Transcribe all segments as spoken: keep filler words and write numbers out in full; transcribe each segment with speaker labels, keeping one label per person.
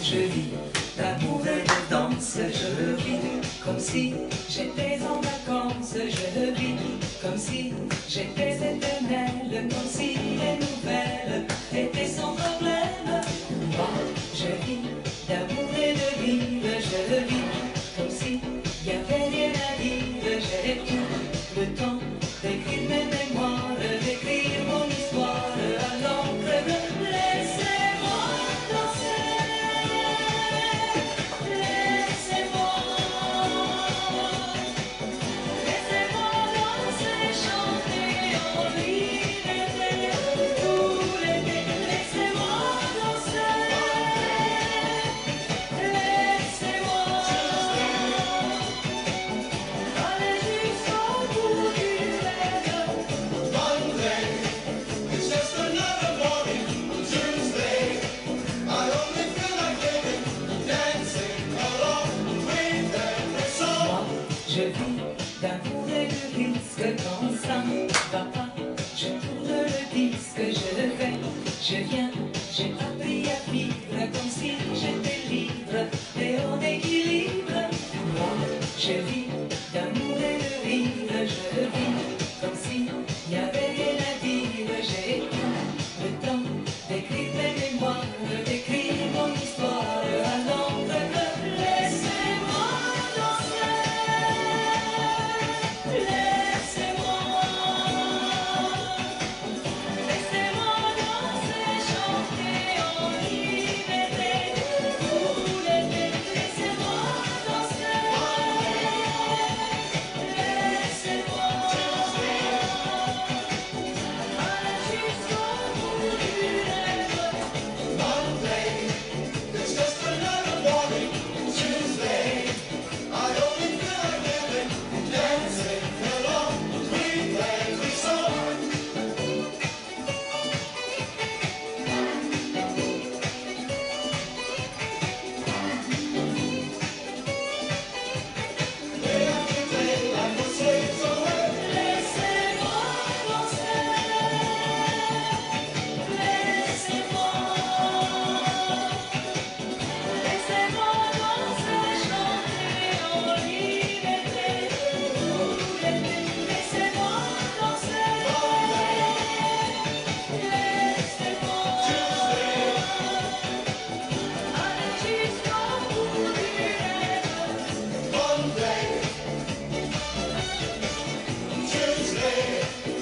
Speaker 1: je vis d'amour et de danse, je vis comme si j'étais en vacances, je vis comme si j'étais éternelle, comme si les nouvelles étaient sans problème. Moi, je vis d'amour et de vivre, je vis comme si y avait rien à dire, j'ai tout le temps d'écrire mes mémoires, d'écrire mon histoire à l'encre bleue. Laissez-moi danser, laissez-moi, laissez-moi danser, chanter en liberté tout l'été. Laissez-moi danser, laissez-moi aller jusqu'au bout du rêve.
Speaker 2: Monday, it's just another morning. Tuesday, I only feel like living, dancing along with every song.
Speaker 1: Moi, je vis d'amour et de risque, quand ça ne va pas, je tourne le disque, je le fais, je viens, j'ai appris à vivre comme si j'étais libre et en équilibre. Moi, je vis d'amour et de vivre, je vis comme si y avait rien à dire, j'ai tout le temps d'écrire mes mémoires, d'écrire mon histoire à l'encre bleue. Laissez-moi danser, laissez-moi, laissez-moi danser, chanter en liberté tout l'été. Laissez-moi danser, laissez-moi aller jusqu'au bout du rêve.
Speaker 2: Monday, it's just another morning. Tuesday, I only feel like living, dancing along with every song. Day after day, life will slips away.
Speaker 1: Laissez-moi danser, laissez-moi, laissez-moi danser, chanter en liberté tout l'été. Laissez-moi danser, laissez-moi aller jusqu'au bout du rêve.
Speaker 2: Monday, Tuesday,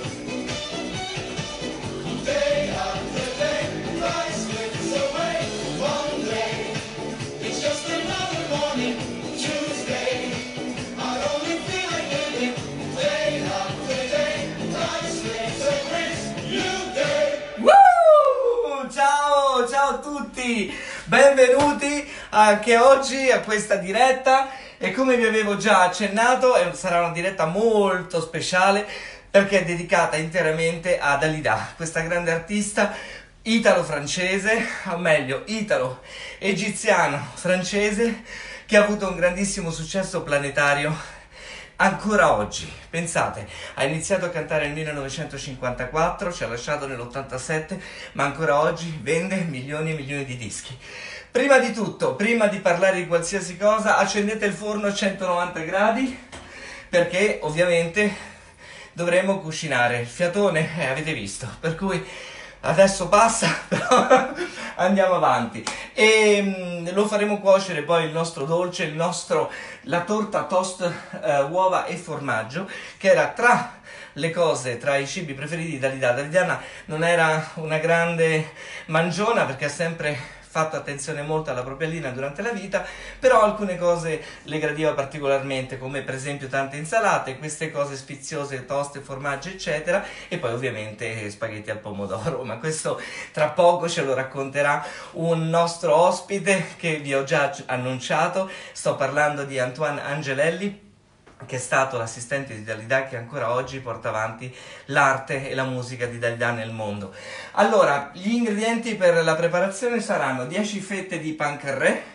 Speaker 2: day after day, life slips away. Monday, it's just another morning. Tuesday, I only feel like living. Day after day, life slips away. New day.
Speaker 3: Woo! Ciao, ciao a tutti, benvenuti anche oggi a questa diretta e come vi avevo già accennato eh, sarà una diretta molto speciale perché è dedicata interamente a Dalida, questa grande artista italo-francese, o meglio italo-egiziano-francese che ha avuto un grandissimo successo planetario. Ancora oggi, pensate, ha iniziato a cantare nel millenovecentocinquantaquattro, ci ha lasciato nell'ottantasette, ma ancora oggi vende milioni e milioni di dischi. Prima di tutto, prima di parlare di qualsiasi cosa, accendete il forno a centonovanta gradi, perché ovviamente dovremo cucinare. Il fiatone, eh, avete visto, per cui adesso passa, però andiamo avanti. E mm, lo faremo cuocere poi il nostro dolce, il nostro, la torta toast eh, uova e formaggio, che era tra le cose, tra i cibi preferiti di Dalida. Dalida non era una grande mangiona perché ha sempre fatto attenzione molto alla propria linea durante la vita, però alcune cose le gradiva particolarmente, come per esempio tante insalate, queste cose sfiziose, toste, formaggi eccetera, e poi ovviamente spaghetti al pomodoro, ma questo tra poco ce lo racconterà un nostro ospite che vi ho già annunciato. Sto parlando di Antoine Angelelli, che è stato l'assistente di Dalida, che ancora oggi porta avanti l'arte e la musica di Dalida nel mondo. Allora, gli ingredienti per la preparazione saranno dieci fette di pan carré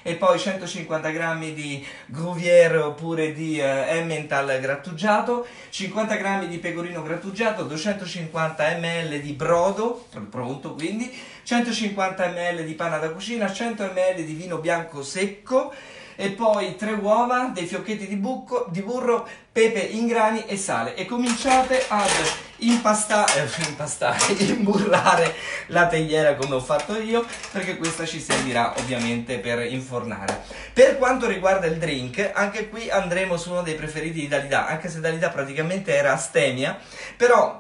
Speaker 3: e poi centocinquanta grammi di Gruyère oppure di eh, Emmental grattugiato, cinquanta grammi di pecorino grattugiato, duecentocinquanta millilitri di brodo, pronto quindi, centocinquanta millilitri di panna da cucina, cento millilitri di vino bianco secco, e poi tre uova, dei fiocchetti di, bucco, di burro, pepe in grani e sale, e cominciate ad impastare, eh, impastare, imburrare la teiera come ho fatto io, perché questa ci servirà ovviamente per infornare. Per quanto riguarda il drink, anche qui andremo su uno dei preferiti di Dalida, anche se Dalida praticamente era astemia, però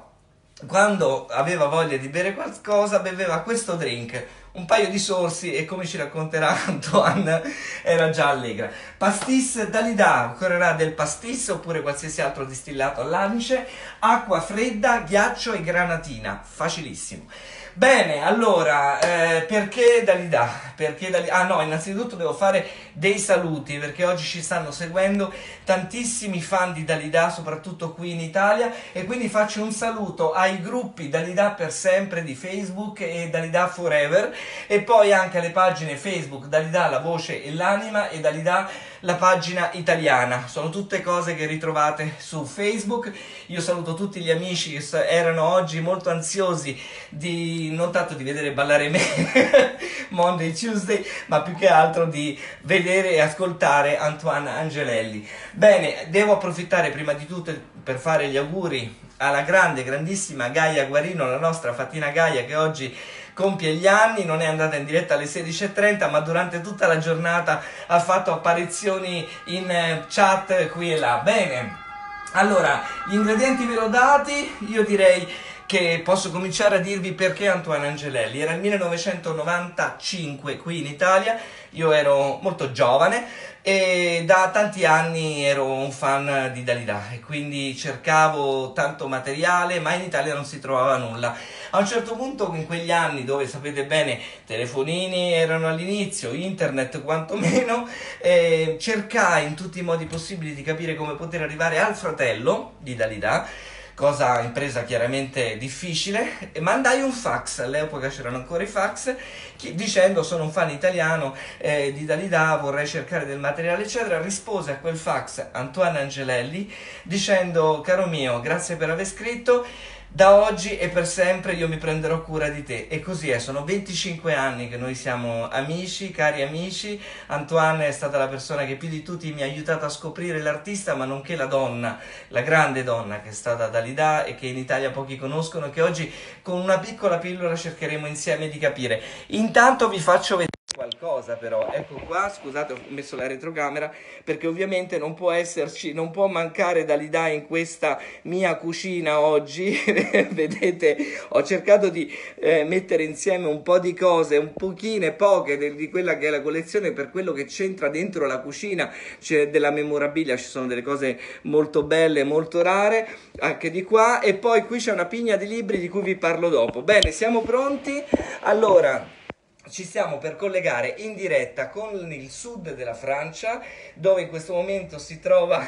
Speaker 3: quando aveva voglia di bere qualcosa beveva questo drink, un paio di sorsi, e come ci racconterà Antoine era già allegra. Pastis Dalida, occorrerà del pastis oppure qualsiasi altro distillato all'anice, acqua fredda, ghiaccio e granatina, facilissimo. Bene, allora, eh, perché Dalida? Perché Dalida? Ah no, innanzitutto devo fare dei saluti, perché oggi ci stanno seguendo tantissimi fan di Dalida, soprattutto qui in Italia, e quindi faccio un saluto ai gruppi Dalida per sempre di Facebook e Dalida Forever, e poi anche alle pagine Facebook Dalida la voce e l'anima e Dalida la pagina italiana. Sono tutte cose che ritrovate su Facebook. Io saluto tutti gli amici che erano oggi molto ansiosi di non tanto di vedere ballare me Monday Tuesday, ma più che altro di vedere e ascoltare Antoine Angelelli. Bene, devo approfittare prima di tutto per fare gli auguri alla grande, grandissima Gaia Guarino, la nostra Fatina Gaia, che oggi compie gli anni. Non è andata in diretta alle sedici e trenta, ma durante tutta la giornata ha fatto apparizioni in chat qui e là. Bene, allora, gli ingredienti ve l'ho dati, io direi che posso cominciare a dirvi perché Antoine Angelelli. Era il millenovecentonovantacinque qui in Italia, io ero molto giovane e da tanti anni ero un fan di Dalida e quindi cercavo tanto materiale, ma in Italia non si trovava nulla. A un certo punto, in quegli anni dove, sapete bene, telefonini erano all'inizio, internet quantomeno, eh, cercai in tutti i modi possibili di capire come poter arrivare al fratello di Dalida, cosa impresa chiaramente difficile, e mandai un fax, all'epoca c'erano ancora i fax, dicendo sono un fan italiano eh, di Dalida, vorrei cercare del materiale eccetera. Rispose a quel fax Antoine Angelelli dicendo: caro mio, grazie per aver scritto, da oggi e per sempre io mi prenderò cura di te. E così è, sono venticinque anni che noi siamo amici, cari amici. Antoine è stata la persona che più di tutti mi ha aiutato a scoprire l'artista, ma nonché la donna, la grande donna che è stata Dalida e che in Italia pochi conoscono, che oggi con una piccola pillola cercheremo insieme di capire. Intanto vi faccio vedere qualcosa, però ecco qua, scusate, ho messo la retrocamera perché ovviamente non può esserci, non può mancare Dalida in questa mia cucina oggi. Vedete, ho cercato di eh, mettere insieme un po' di cose, un pochine, poche de, di quella che è la collezione, per quello che c'entra dentro la cucina. C'è della memorabilia, ci sono delle cose molto belle, molto rare anche di qua, e poi qui c'è una pigna di libri di cui vi parlo dopo. Bene, siamo pronti? Allora, ci stiamo per collegare in diretta con il sud della Francia, dove in questo momento si trova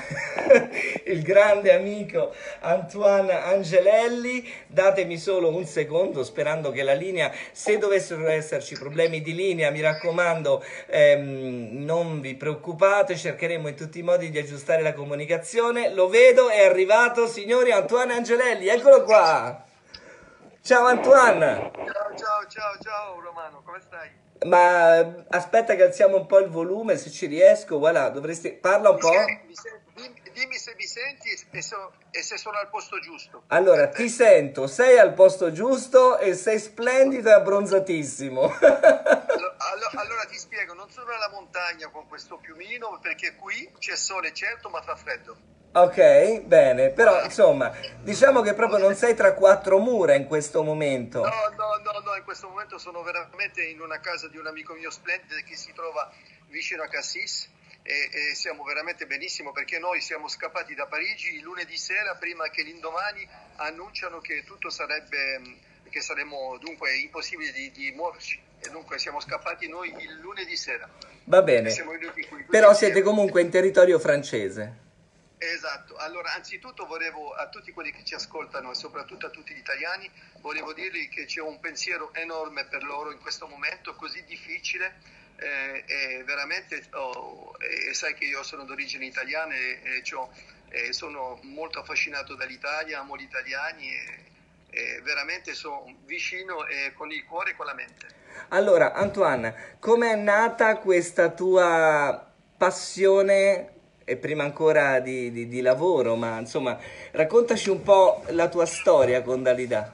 Speaker 3: il grande amico Antoine Angelelli. Datemi solo un secondo, sperando che la linea, se dovessero esserci problemi di linea, mi raccomando, ehm, non vi preoccupate, cercheremo in tutti i modi di aggiustare la comunicazione. Lo vedo, è arrivato, signori, Antoine Angelelli, eccolo qua! Ciao Antoine!
Speaker 4: Ciao, ciao, ciao, ciao Romano, come stai?
Speaker 3: Ma aspetta che alziamo un po' il volume, se ci riesco, voilà, dovresti... Parla un
Speaker 4: Mi
Speaker 3: po'.
Speaker 4: senti- mi senti- dimmi, dimmi se mi senti e, so- e se sono al posto giusto.
Speaker 3: Allora, ti sento, sei al posto giusto e sei splendido e abbronzatissimo.
Speaker 4: Allo- allo- Allora ti spiego, non sono alla montagna con questo piumino perché qui c'è sole certo ma fa freddo.
Speaker 3: Ok, bene, però insomma, diciamo che proprio non sei tra quattro mura in questo momento.
Speaker 4: No, no, no, no, in questo momento sono veramente in una casa di un amico mio splendido che si trova vicino a Cassis e, e siamo veramente benissimo perché noi siamo scappati da Parigi il lunedì sera prima che l'indomani annunciano che tutto sarebbe, che saremmo dunque impossibili di, di muoverci e dunque siamo scappati noi il lunedì sera.
Speaker 3: Va bene,
Speaker 4: E siamo venuti qui tutti
Speaker 3: però
Speaker 4: insieme.
Speaker 3: siete comunque in territorio francese.
Speaker 4: Esatto, allora anzitutto volevo a tutti quelli che ci ascoltano e soprattutto a tutti gli italiani, volevo dirgli che c'è un pensiero enorme per loro in questo momento così difficile eh, e veramente, oh, e sai che io sono d'origine italiana e, e c'ho- e sono molto affascinato dall'Italia, amo gli italiani e, e veramente sono vicino e con il cuore e con la mente.
Speaker 3: Allora, Antoine, com'è nata questa tua passione, e prima ancora di, di- di lavoro, ma insomma, raccontaci un po' la tua storia con Dalida.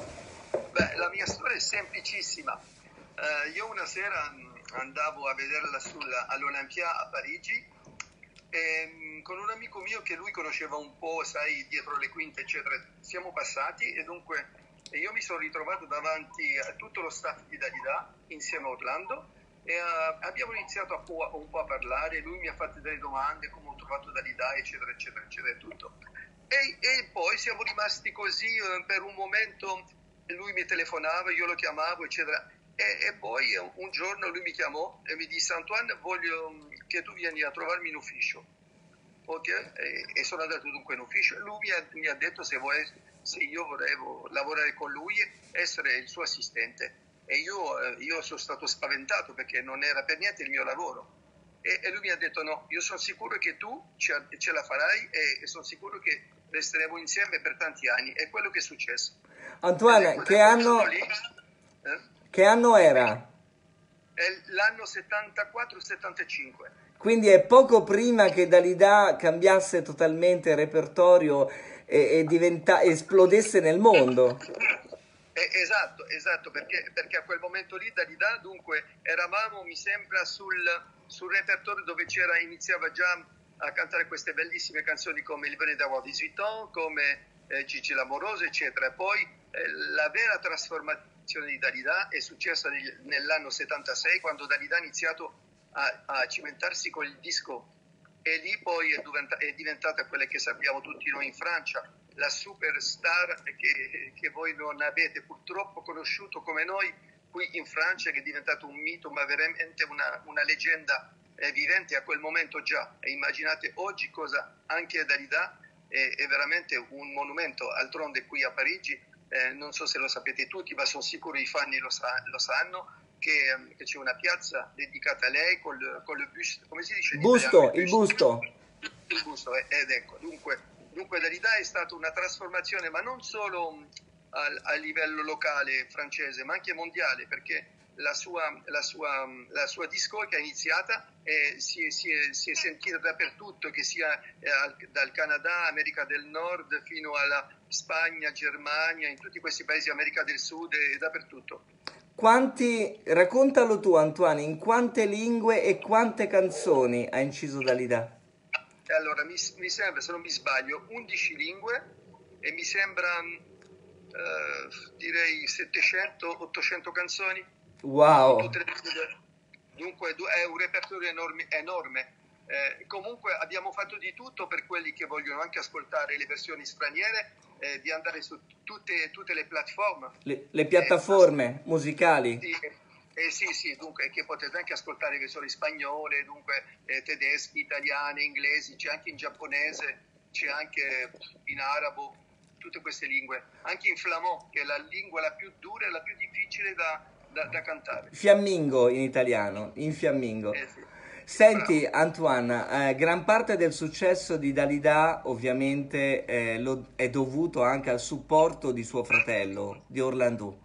Speaker 4: Beh, la mia storia è semplicissima. Eh, io una sera mh, andavo a vederla sulla- all'Olympia a Parigi e, mh, con un amico mio che lui conosceva un po', sai, dietro le quinte, eccetera. Siamo passati e dunque e io mi sono ritrovato davanti a tutto lo staff di Dalida insieme a Orlando e eh, abbiamo iniziato a po', un po' a parlare. Lui mi ha fatto delle domande, come ho trovato Dalida, eccetera, eccetera, eccetera, e tutto. E, e poi siamo rimasti così eh, per un momento, lui mi telefonava, io lo chiamavo, eccetera. E, e poi eh, un giorno lui mi chiamò e mi disse: Antoine, voglio mm, che tu vieni a trovarmi in ufficio. Ok? E, e sono andato dunque in ufficio e lui mi ha, mi ha detto se, vuoi, se io volevo lavorare con lui, essere il suo assistente. E io, eh, io sono stato spaventato perché non era per niente il mio lavoro. E, e lui mi ha detto: no, io sono sicuro che tu ce, ce la farai e, e sono sicuro che resteremo insieme per tanti anni. È quello che è successo.
Speaker 3: Antoine,
Speaker 4: Ed
Speaker 3: che
Speaker 4: ecco, da quel giorno
Speaker 3: anno,
Speaker 4: lì, eh,
Speaker 3: che anno era?
Speaker 4: è l'anno settantaquattro settantacinque.
Speaker 3: Quindi è poco prima che Dalida cambiasse totalmente il repertorio e, e diventa- esplodesse nel mondo.
Speaker 4: Eh, esatto, esatto, perché, perché a quel momento lì Dalida, dunque, eravamo, mi sembra, sul, sul repertorio dove c'era, iniziava già a cantare queste bellissime canzoni come Il Venez d'avoir diciotto ans, come eh, Gigi l'Amoroso, eccetera. E poi eh, la vera trasformazione di Dalida è successa nel- nell'anno settantasei, quando Dalida ha iniziato a, a cimentarsi con il disco e lì poi è, diventa- è diventata quella che sappiamo tutti noi in Francia, la superstar che, che voi non avete purtroppo conosciuto come noi qui in Francia, che è diventato un mito, ma veramente una, una leggenda eh, vivente a quel momento già. E immaginate oggi cosa anche Dalida è, è veramente un monumento. Altronde qui a Parigi, eh, non so se lo sapete tutti, ma sono sicuro i fan lo, sa- lo sanno, che, ehm, che c'è una piazza dedicata a lei col, con il busto, come si dice in italiano?
Speaker 3: Busto, il busto.
Speaker 4: Il busto, eh, ed ecco, dunque, dunque Dalida è stata una trasformazione, ma non solo mh, al- a, livello locale francese, ma anche mondiale, perché la sua, la sua, mh, la sua discografia è iniziata e si, è- si è, si è sentita dappertutto, che sia eh, al- dal Canada, America del Nord, fino alla Spagna, Germania, in tutti questi paesi, America del Sud e dappertutto.
Speaker 3: Quanti, raccontalo tu, Antoine, in quante lingue e quante canzoni ha inciso Dalida?
Speaker 4: E allora mi, mi sembra, se non mi sbaglio, undici lingue e mi sembra, mh, eh, direi settecento ottocento canzoni in
Speaker 3: Wow.
Speaker 4: tutte le lingue. Dunque du- è un repertorio enorme. enorme. Eh, comunque abbiamo fatto di tutto per quelli che vogliono anche ascoltare le versioni straniere, eh, di andare su tutte, tutte le piattaforme.
Speaker 3: Le, le
Speaker 4: Eh,
Speaker 3: piattaforme musicali.
Speaker 4: sì, eh, sì, sì, dunque che potete anche ascoltare versioni spagnole, dunque eh, tedesche, italiane, inglesi, c'è anche in giapponese, c'è anche in arabo, tutte queste lingue, anche in flamand, che è la lingua la più dura e la più difficile da, da- da cantare.
Speaker 3: Fiammingo in italiano, in fiammingo.
Speaker 4: Eh, sì, sì,
Speaker 3: Senti,
Speaker 4: bravo.
Speaker 3: Antoine, eh, gran parte del successo di Dalida ovviamente eh, lo- è dovuto anche al supporto di suo fratello, di Orlando.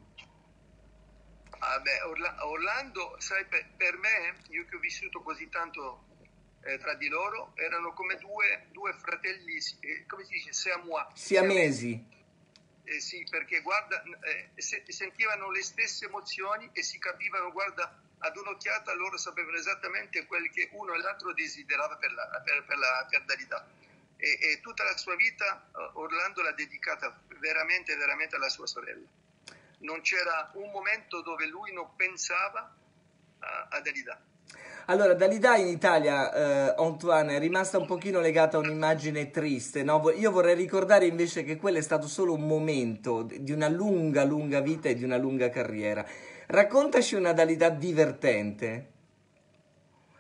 Speaker 4: Ah, beh, Orla- Orlando, sai, per, per me, io che ho vissuto così tanto eh, tra di loro, erano come due, due fratelli, eh, come si dice, siamois,
Speaker 3: Siamesi.
Speaker 4: Eh, sì, perché guarda, eh, se- sentivano le stesse emozioni e si capivano, guarda, ad un'occhiata loro sapevano esattamente quel che uno e l'altro desiderava per, la, per, per la per Dalida. E, e tutta la sua vita eh, Orlando l'ha dedicata veramente, veramente alla sua sorella. Non c'era un momento dove lui non pensava a, a Dalida.
Speaker 3: Allora, Dalida in Italia, eh, Antoine, è rimasta un pochino legata a un'immagine triste, no? Vo- Io vorrei ricordare invece che quello è stato solo un momento di una lunga, lunga vita e di una lunga carriera. Raccontaci una Dalida divertente.
Speaker 4: Bah, la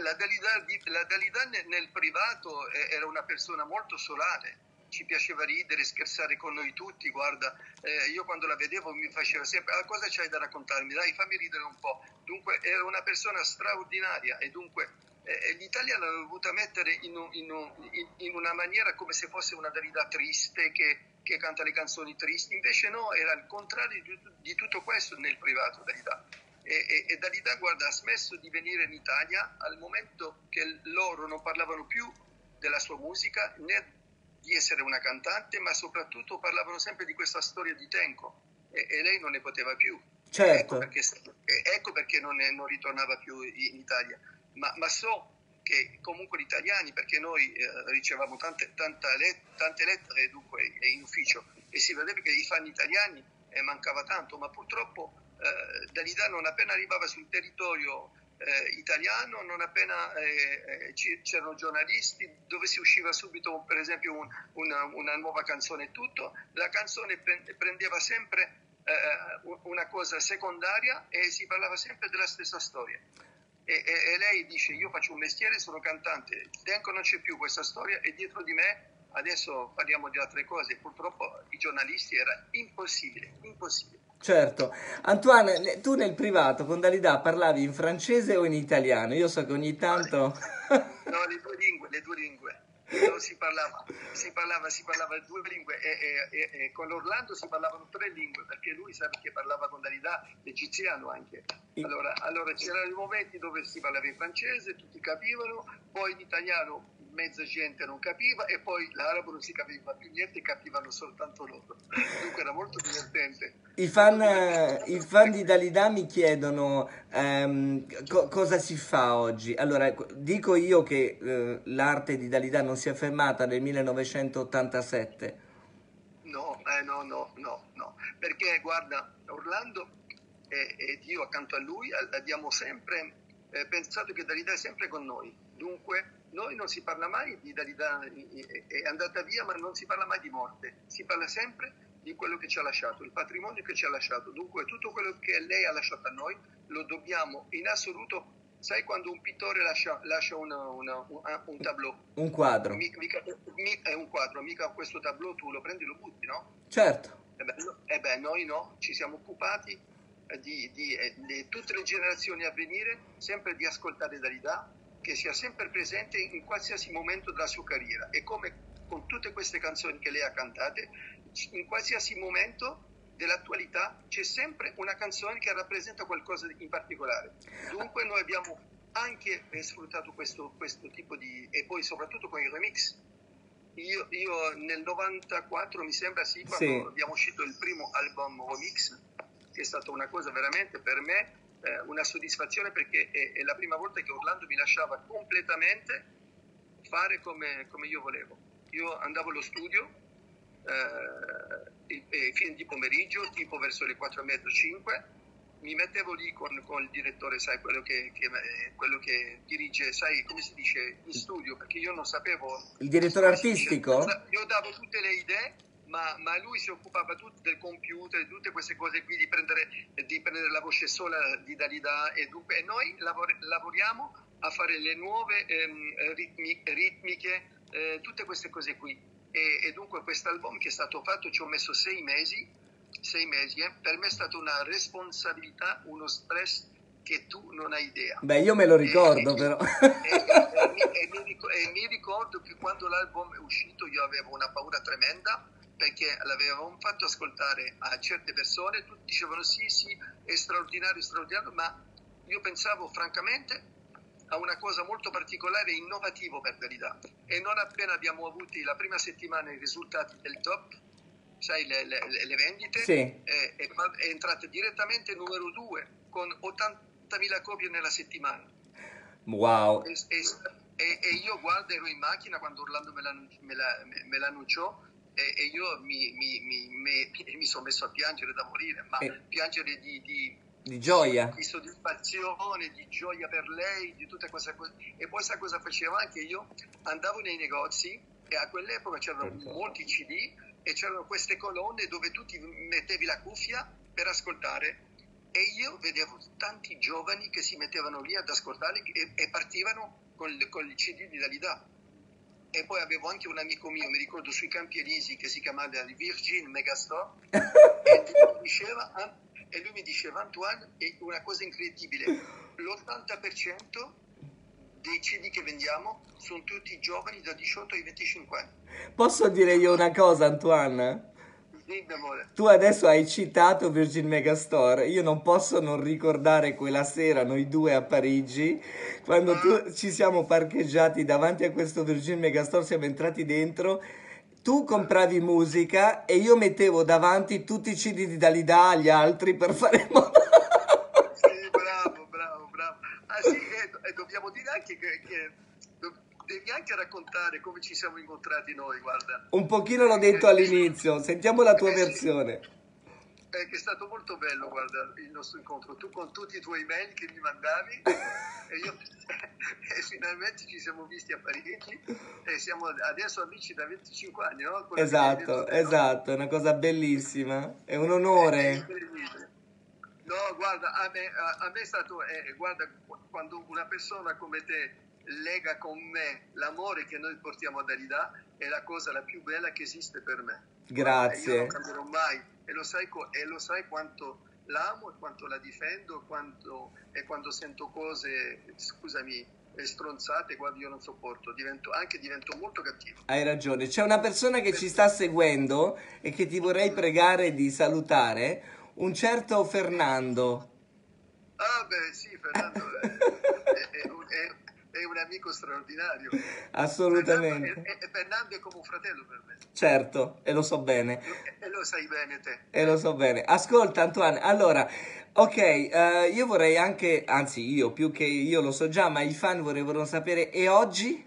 Speaker 4: la Dalida, la Dalida nel, nel privato era una persona molto solare, ci piaceva ridere, scherzare con noi tutti, guarda, eh, io quando la vedevo mi faceva sempre, ah, cosa c'hai da raccontarmi? Dai, fammi ridere un po'. Dunque era una persona straordinaria e dunque eh, l'Italia l'ha voluta mettere in, un, in, un, in una maniera come se fosse una Dalida triste che, che canta le canzoni tristi, invece no, era il contrario di, di tutto questo nel privato Dalida. E, e, e Dalida, guarda, ha smesso di venire in Italia al momento che loro non parlavano più della sua musica né di essere una cantante, ma soprattutto parlavano sempre di questa storia di Tenco e, e lei non ne poteva più.
Speaker 3: Certo.
Speaker 4: Ecco perché, ecco perché non, ne, non ritornava più in Italia. Ma, ma so che comunque gli italiani, perché noi eh, ricevavamo tante, tante, let, tante lettere dunque in ufficio e si vedeva che i fan italiani eh, mancava tanto, ma purtroppo eh, Dalida non appena arrivava sul territorio Eh, italiano, non appena eh, eh, c'erano giornalisti dove si usciva subito per esempio un, una, una nuova canzone e tutto, la canzone prendeva sempre eh, una cosa secondaria e si parlava sempre della stessa storia e, e, e lei dice io faccio un mestiere, sono cantante, Tenco non c'è più questa storia e dietro di me adesso parliamo di altre cose, purtroppo i giornalisti era impossibile, impossibile.
Speaker 3: Certo. Antoine, tu nel privato con Dalida parlavi in francese o in italiano? Io so che ogni tanto...
Speaker 4: No, le due lingue, le due lingue. Non si parlava, si parlava, si parlava due lingue e, e, e, e con Orlando si parlavano tre lingue perché lui sa che parlava con Dalida l'egiziano anche. Allora, allora c'erano i momenti dove si parlava in francese, tutti capivano, poi in italiano mezza gente non capiva e poi l'arabo non si capiva più niente, capivano soltanto loro. Dunque era molto divertente.
Speaker 3: I fan, i fan di Dalida mi chiedono ehm, co- cosa si fa oggi. Allora, dico io che eh, l'arte di Dalida non si è fermata nel millenovecentottantasette.
Speaker 4: No, eh, no, no, no, no. Perché guarda, Orlando e, ed io accanto a lui abbiamo sempre eh, pensato che Dalida è sempre con noi. Dunque noi non si parla mai di Dalida, è andata via, ma non si parla mai di morte, si parla sempre di quello che ci ha lasciato, il patrimonio che ci ha lasciato. Dunque tutto quello che lei ha lasciato a noi lo dobbiamo in assoluto. Sai quando un pittore lascia, lascia una, una, un, un tableau?
Speaker 3: Un quadro.
Speaker 4: Mica, mica, è un quadro, mica questo tableau tu lo prendi e lo butti, no?
Speaker 3: Certo.
Speaker 4: E beh, no, e beh noi no, ci siamo occupati di, di, di tutte le generazioni a venire, sempre di ascoltare Dalida, che sia sempre presente in qualsiasi momento della sua carriera e come con tutte queste canzoni che lei ha cantate, in qualsiasi momento dell'attualità c'è sempre una canzone che rappresenta qualcosa in particolare. Dunque noi abbiamo anche sfruttato questo, questo tipo di... e poi soprattutto con i remix. Io, io nel novantaquattro mi sembra sì, quando
Speaker 3: sì.
Speaker 4: abbiamo uscito il primo album remix, che è stata una cosa veramente per me Eh, una soddisfazione perché è, è la prima volta che Orlando mi lasciava completamente fare come, come io volevo. Io andavo allo studio eh, e, e fine di pomeriggio, tipo verso le quattro e mezzo, cinque, mi mettevo lì con, con il direttore, sai, quello che, che, quello che dirige, sai, come si dice, in studio, perché io non sapevo...
Speaker 3: Il direttore artistico?
Speaker 4: Io davo tutte le idee, Ma, ma lui si occupava tutto del computer, di tutte queste cose qui, di prendere, di prendere la voce sola di Dalida e, dunque, e noi lavor, lavoriamo a fare le nuove ehm, ritmi, ritmiche, eh, tutte queste cose qui. E, e dunque quest'album che è stato fatto ci ho messo sei mesi, sei mesi, eh. Per me è stata una responsabilità, uno stress che tu non hai idea.
Speaker 3: Beh, io me lo ricordo,
Speaker 4: e,
Speaker 3: però.
Speaker 4: E, e, e, e, mi, e mi ricordo che quando l'album è uscito io avevo una paura tremenda, perché l'avevamo fatto ascoltare a certe persone, tutti dicevano sì, sì, è straordinario, straordinario, ma io pensavo francamente a una cosa molto particolare e innovativo per Dalida. E non appena abbiamo avuto la prima settimana i risultati del top, sai, le, le, le vendite,
Speaker 3: sì.
Speaker 4: è, è, è entrata direttamente numero due con ottantamila copie nella settimana.
Speaker 3: Wow.
Speaker 4: E, e, e io guardo, ero in macchina quando Orlando me, me, la, me l'annunciò, E, e io mi, mi, mi, mi, mi sono messo a piangere da morire, ma
Speaker 3: e...
Speaker 4: piangere di, di,
Speaker 3: di gioia,
Speaker 4: di soddisfazione, di gioia per lei, di tutte queste cose. E poi sai cosa facevo anche io? Andavo nei negozi e a quell'epoca c'erano Perfetto. molti C D e c'erano queste colonne dove tu ti mettevi la cuffia per ascoltare e io vedevo tanti giovani che si mettevano lì ad ascoltarli e, e partivano con, le, con il C D di Dalida. E poi avevo anche un amico mio, mi ricordo, sui Campi Elisi, che si chiamava Virgin Megastore, e lui mi diceva, ah, e lui mi diceva Antoine, è una cosa incredibile, l'ottanta per cento dei C D che vendiamo sono tutti giovani da diciotto ai venticinque anni.
Speaker 3: Posso dire io una cosa, Antoine?
Speaker 4: Dimmi, amore.
Speaker 3: Tu adesso hai citato Virgin Megastore, io non posso non ricordare quella sera, noi due a Parigi, quando tu, ci siamo parcheggiati davanti a questo Virgin Megastore, siamo entrati dentro, tu compravi musica e io mettevo davanti tutti i C D di Dalida agli altri per fare modo.
Speaker 4: Sì, bravo, bravo, bravo. Ah sì, e, e dobbiamo dire anche che, che do- devi anche raccontare come ci siamo incontrati noi, guarda.
Speaker 3: Un pochino l'ho detto all'inizio, sentiamo la tua
Speaker 4: Eh, sì.
Speaker 3: versione.
Speaker 4: Eh, che è stato molto bello, guarda, il nostro incontro. Tu con tutti i tuoi mail che mi mandavi e io e finalmente ci siamo visti a Parigi e siamo adesso amici da venticinque anni, no? Quello che mi hai detto
Speaker 3: Esatto,
Speaker 4: te, no?
Speaker 3: esatto, è una cosa bellissima, è un
Speaker 4: È
Speaker 3: onore.
Speaker 4: incredibile. No, guarda, a me, a, a me è stato, eh, guarda, quando una persona come te lega con me l'amore che noi portiamo a Dalida, è la cosa la più bella che esiste per me. Guarda, e io non
Speaker 3: Grazie.
Speaker 4: cambierò mai, e lo sai, co- e lo sai quanto l'amo e quanto la difendo, quanto, e quando sento cose, scusami, eh, stronzate, guarda, io non sopporto, divento, anche divento molto cattivo.
Speaker 3: Hai ragione, c'è una persona che ci sta seguendo e che ti vorrei pregare di salutare, un certo Fernando.
Speaker 4: Ah, beh, sì, Fernando è, è- è un, è- è un amico straordinario. Fernando
Speaker 3: Assolutamente.
Speaker 4: è, è- Fernando è come un fratello per me,
Speaker 3: Certo, e lo so bene,
Speaker 4: e, e lo sai bene te.
Speaker 3: e lo so bene. Ascolta, Antoine, allora, ok, eh, io vorrei anche, anzi io più che io lo so già, ma i fan vorrebbero sapere, e oggi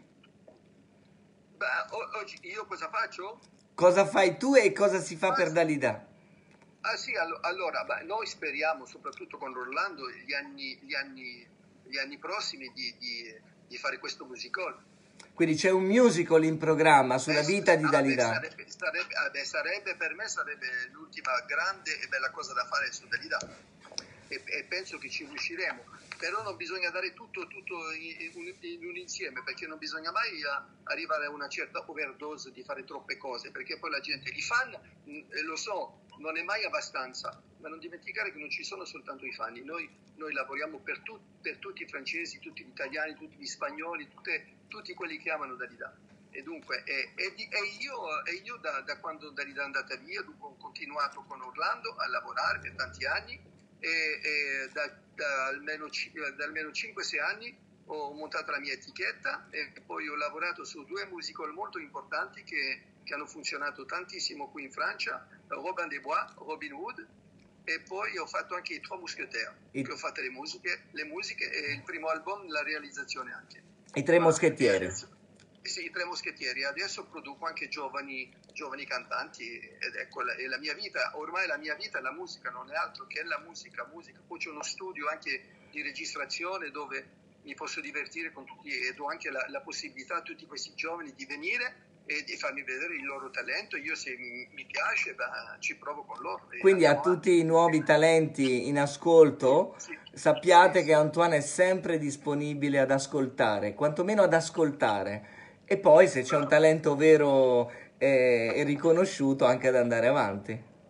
Speaker 4: Beh, o- oggi io cosa faccio?
Speaker 3: cosa fai tu e cosa si fa
Speaker 4: Ah,
Speaker 3: per
Speaker 4: sì.
Speaker 3: Dalida?
Speaker 4: Ah sì, allo- allora, beh, noi speriamo, soprattutto con Orlando, gli anni, gli anni, gli anni prossimi di, di- di fare questo musical.
Speaker 3: Quindi c'è un musical in programma sulla
Speaker 4: Eh,
Speaker 3: vita di
Speaker 4: ah, beh,
Speaker 3: Dalida.
Speaker 4: sarebbe, sarebbe- ah, beh, sarebbe- per me sarebbe l'ultima grande e bella cosa da fare su Dalida e, e penso che ci riusciremo, però non bisogna dare tutto, tutto in, in- in un insieme, perché non bisogna mai eh, arrivare a una certa overdose di fare troppe cose, perché poi la gente, i fan, mh, eh, lo so, non è mai abbastanza, ma non dimenticare che non ci sono soltanto i fan, noi, noi lavoriamo per, tu- per tutti i francesi, tutti gli italiani, tutti gli spagnoli, tutte- tutti quelli che amano Dalida. E dunque, e, e di- e io, e io da, da quando Dalida è andata via, dunque ho continuato con Orlando a lavorare per tanti anni e, e da, da almeno, ci- da almeno cinque sei anni ho montato la mia etichetta e poi ho lavorato su due musical molto importanti che, che hanno funzionato tantissimo qui in Francia, Robin des Bois, Robin Hood, e poi ho fatto anche i Trois Mousquetaires,
Speaker 3: I-
Speaker 4: che ho fatto le musiche, le musiche e il primo album, la realizzazione anche.
Speaker 3: I tre
Speaker 4: E
Speaker 3: moschettieri.
Speaker 4: adesso- sì, i Tre Moschettieri. Adesso produco anche giovani, giovani cantanti ed ecco la, è la mia vita, ormai la mia vita è la musica, non è altro che la musica, musica. Poi c'è uno studio anche di registrazione dove mi posso divertire con tutti e do anche la, la possibilità a tutti questi giovani di venire e di farmi vedere il loro talento. Io se mi, mi piace, beh, ci provo con loro. e
Speaker 3: Quindi a
Speaker 4: andiamo avanti.
Speaker 3: tutti i nuovi talenti in ascolto,
Speaker 4: Sì,
Speaker 3: sappiate
Speaker 4: sì,
Speaker 3: che
Speaker 4: sì.
Speaker 3: Antoine è sempre disponibile ad ascoltare, quantomeno ad ascoltare. E poi se c'è un
Speaker 4: Bravo.
Speaker 3: talento vero e, e riconosciuto, anche ad andare avanti.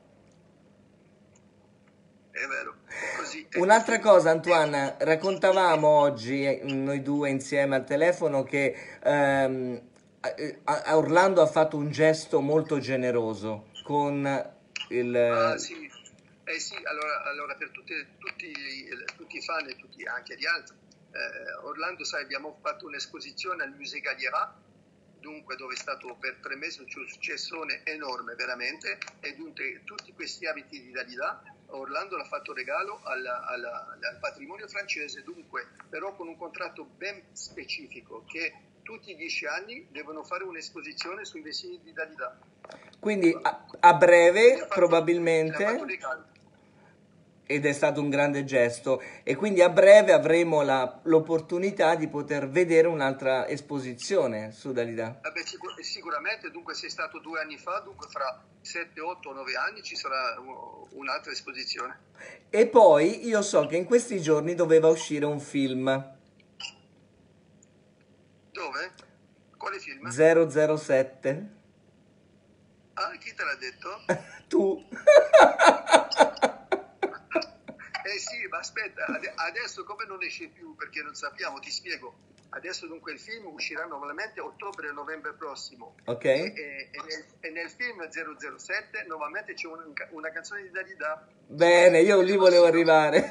Speaker 4: È vero, è così. È
Speaker 3: Un'altra
Speaker 4: così.
Speaker 3: cosa, Antoine, raccontavamo oggi, eh, noi due insieme al telefono, che ehm, a- a Orlando ha fatto un gesto molto generoso con il...
Speaker 4: Ah sì, eh sì, allora, allora per tutte- tutti, tutti i fan e tutti, anche gli altri, eh, Orlando, sai, abbiamo fatto un'esposizione al Musée Galliera, dunque dove è stato per tre mesi un successone enorme veramente, e dunque tutti questi abiti di Dalida, Orlando l'ha fatto regalo alla- alla- al patrimonio francese, dunque però con un contratto ben specifico che tutti i dieci anni devono fare un'esposizione sui vestiti di Dalida.
Speaker 3: Quindi a, a
Speaker 4: Mi
Speaker 3: breve,
Speaker 4: ha fatto- mi ha fatto
Speaker 3: probabilmente,
Speaker 4: regalo.
Speaker 3: ed è stato un grande gesto, e quindi a breve avremo la- l'opportunità di poter vedere un'altra esposizione su Dalida.
Speaker 4: Eh beh, sicur- sicuramente, dunque sei stato due anni fa, dunque fra sette, otto, nove anni ci sarà uh, un'altra esposizione.
Speaker 3: E poi io so che in questi giorni doveva uscire un film,
Speaker 4: Dove? Quale film?
Speaker 3: zero zero sette.
Speaker 4: Ah, chi te l'ha detto?
Speaker 3: Tu.
Speaker 4: Eh sì, ma aspetta, ade- adesso come non esce più perché non sappiamo, ti spiego. Adesso dunque il film uscirà normalmente a ottobre e novembre prossimo.
Speaker 3: Ok.
Speaker 4: E, e- e nel, e nel film zero zero sette nuovamente c'è un- una canzone di Dalida.
Speaker 3: Bene, io lì volevo arrivare.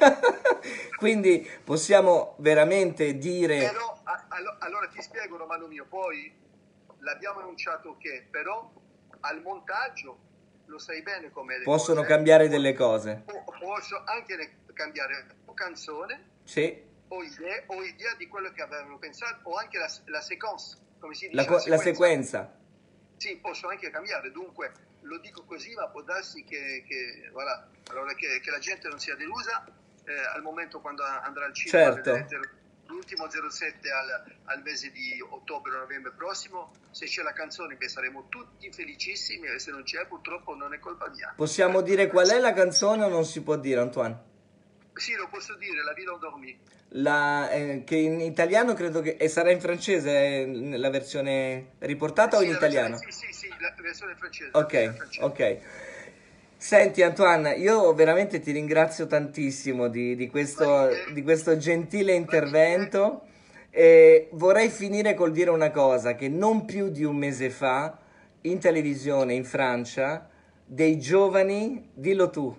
Speaker 3: Quindi possiamo veramente dire...
Speaker 4: Però, a- allo- allora ti spiego Romano mio, poi l'abbiamo annunciato che però al montaggio lo sai bene come le
Speaker 3: Possono
Speaker 4: cose,
Speaker 3: cambiare delle cose.
Speaker 4: po- posso anche le- cambiare o canzone
Speaker 3: Sì.
Speaker 4: o idea, o idea di quello che avevano pensato o anche la, la sequence, come si dice,
Speaker 3: La, co- la sequenza.
Speaker 4: Sì, posso anche cambiare, dunque lo dico così, ma può darsi che, che, voilà, allora che, che la gente non sia delusa eh, al momento quando andrà al cinema.
Speaker 3: Certo.
Speaker 4: a vedere l'ultimo zero sette al, al mese di ottobre o novembre prossimo. Se c'è la canzone, beh, saremo tutti felicissimi, e se non c'è purtroppo non è colpa mia.
Speaker 3: Possiamo dire qual è la canzone o non si può dire, Antoine?
Speaker 4: Sì, lo posso dire, La Villa Endormie.
Speaker 3: La, eh, che in italiano credo che... E sarà in francese eh, la versione riportata o
Speaker 4: Sì,
Speaker 3: in
Speaker 4: la
Speaker 3: italiano?
Speaker 4: versione- sì, sì, sì, la versione francese. la versione
Speaker 3: Ok,
Speaker 4: francese.
Speaker 3: ok. Senti Antoine, io veramente ti ringrazio tantissimo di, di questo, di questo gentile intervento, e vorrei finire col dire una cosa, che non più di un mese fa, in televisione in Francia, dei giovani, dillo tu,